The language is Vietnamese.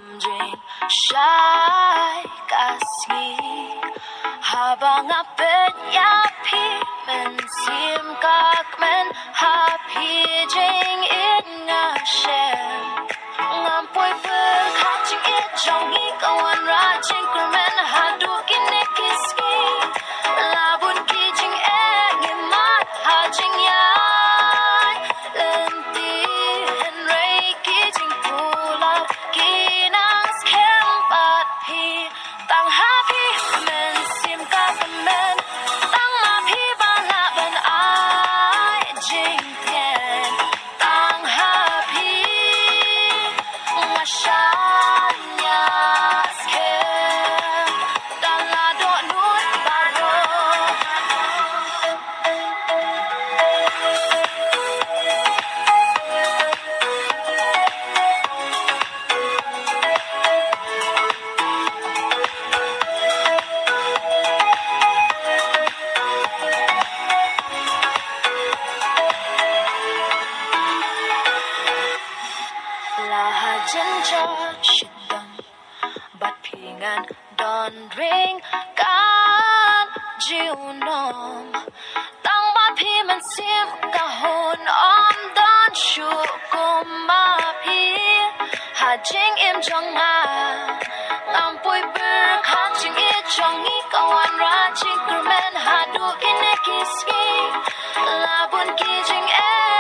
umdring shy kasngi habang apet yapi men sim kakmen happy jing it nga shem ngampoi berkacing it jongi kawan rajing kermen hadu kinekiski labun kijing ngimat hajing yai lenti henrei kijing pulat kinang skempat pi tang happy men sim kakmen tang ma pi bala ban ai jing tien tang happy ngashanya skem dan la do nut baro lahajan jashidam bat pingan don ring kan jiunom tang bat pi man sim kahon om don shukum ma pi hajing im jong ma ngampoi berkacing it jongi kawan rajing kermen hadu kinekiski labun kijing